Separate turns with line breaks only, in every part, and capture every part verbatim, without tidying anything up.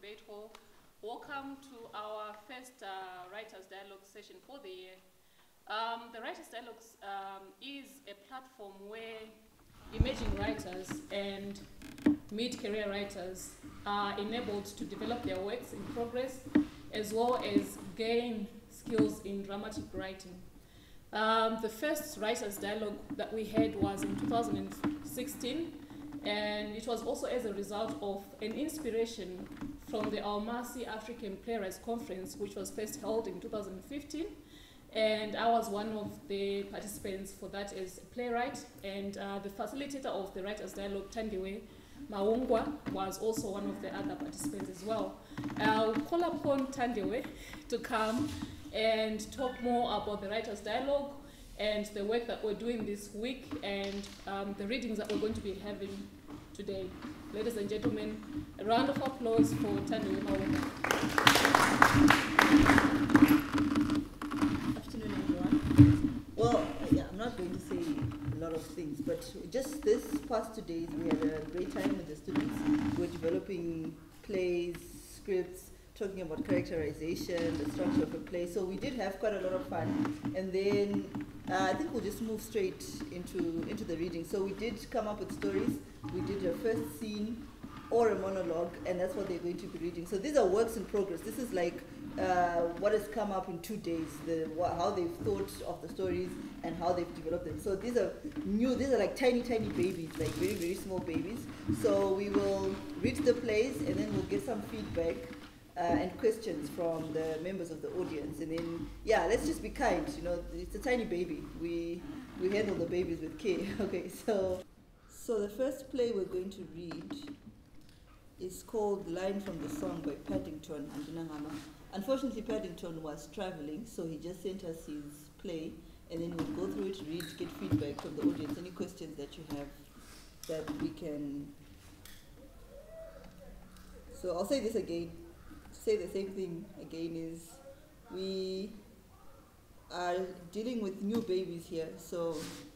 Debate Hall. Welcome to our first uh, Writers Dialogue session for the year. Um, the Writers Dialogue um, is a platform where emerging writers and mid-career writers are enabled to develop their works in progress as well as gain skills in dramatic writing. Um, the first Writers Dialogue that we had was in two thousand sixteen, and it was also as a result of an inspiration from the Almasi African Playwrights Conference, which was first held in two thousand fifteen. And I was one of the participants for that as a playwright, and uh, the facilitator of the Writers Dialogue, Tandiwe Maungwa, was also one of the other participants as well. I'll call upon Tandiwe to come and talk more about the Writers Dialogue and the work that we're doing this week and um, the readings that we're going to be having today. Ladies and gentlemen, a round of applause for Tandiwe Maungwa.
Well, yeah, I'm not going to say a lot of things, but just this past two days, we had a great time with the students. We're developing plays, scripts, talking about characterization, the structure of a play. So we did have quite a lot of fun. And then uh, I think we'll just move straight into, into the reading. So we did come up with stories. We did a first scene or a monologue, and that's what they're going to be reading. So these are works in progress. This is like Uh, what has come up in two days, the, wh how they've thought of the stories and how they've developed them. So these are new, these are like tiny, tiny babies, like very, very small babies. So we will read the plays and then we'll get some feedback uh, and questions from the members of the audience. And then, yeah, let's just be kind, you know, it's a tiny baby. We, we handle the babies with care. Okay, so, so the first play we're going to read is called Line from the Song by Paddington Andinahama. Unfortunately, Paddington was traveling, so he just sent us his play, and then we'll go through it, read, get feedback from the audience, any questions that you have that we can. So I'll say this again, say the same thing again, is we are dealing with new babies here, so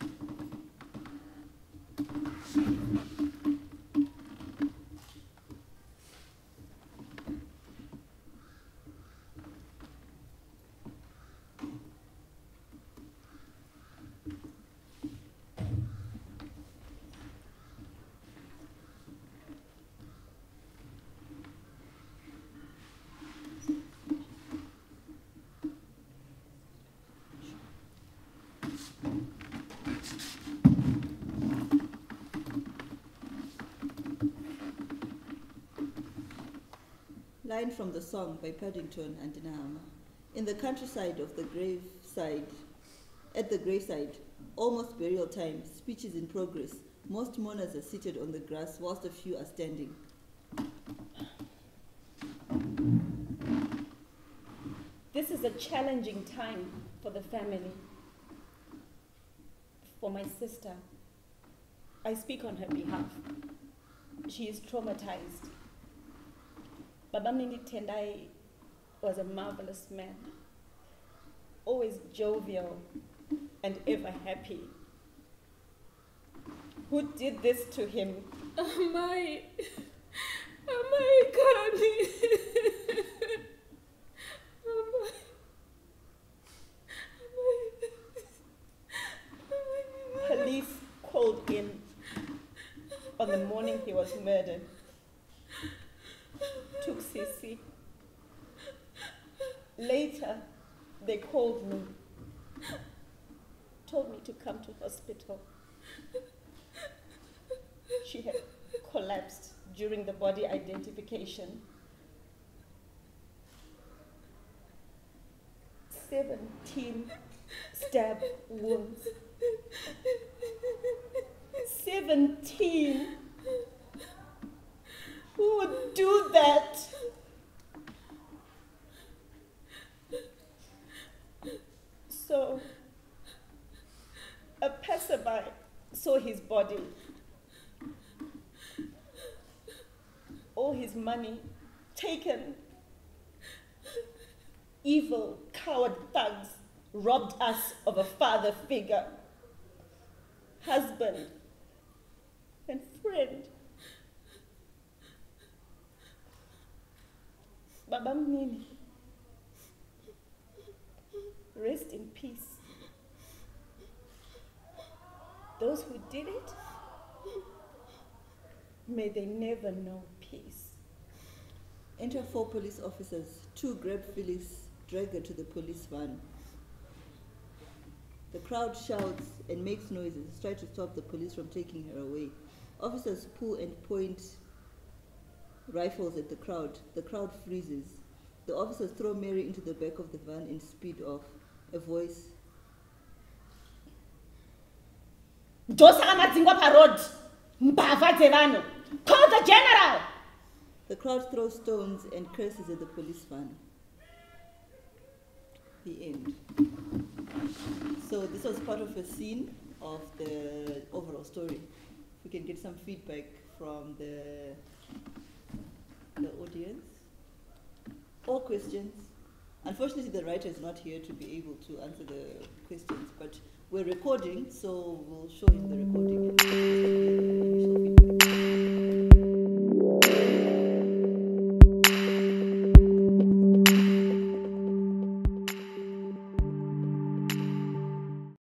Line from the Song by Paddington Andinahama. In the countryside of the graveside, at the graveside, almost burial time, speech is in progress. Most mourners are seated on the grass, whilst a few are standing.
This is a challenging time for the family, for my sister. I speak on her behalf. She is traumatized. Babamini Tendai was a marvelous man, always jovial and ever happy. Who did this to him?
Amai, Amai Kani. Amai, Amai.
Police called in on the morning he was murdered. Took Sisi. Later, they called me, told me to come to hospital. She had collapsed during the body identification. Seventeen stab wounds. Seventeen. Who would do that? So, a passerby saw his body. All his money taken. Evil, coward thugs robbed us of a father figure, husband, and friend. Baba Mnini, rest in peace. Those who did it, may they never know peace.
Enter four police officers. Two grab Phyllis, drag her to the police van. The crowd shouts and makes noises, try to stop the police from taking her away. Officers pull and point rifles at the crowd. The crowd freezes. The officers throw Mary into the back of the van and speed off. A voice.
Call the general!
The crowd throws stones and curses at the police van. The end. So this was part of a scene of the overall story. If we can get some feedback from the, the audience. Or questions. Unfortunately, the writer is not here to be able to answer the questions, but we're recording, so we'll show him the recording and the initial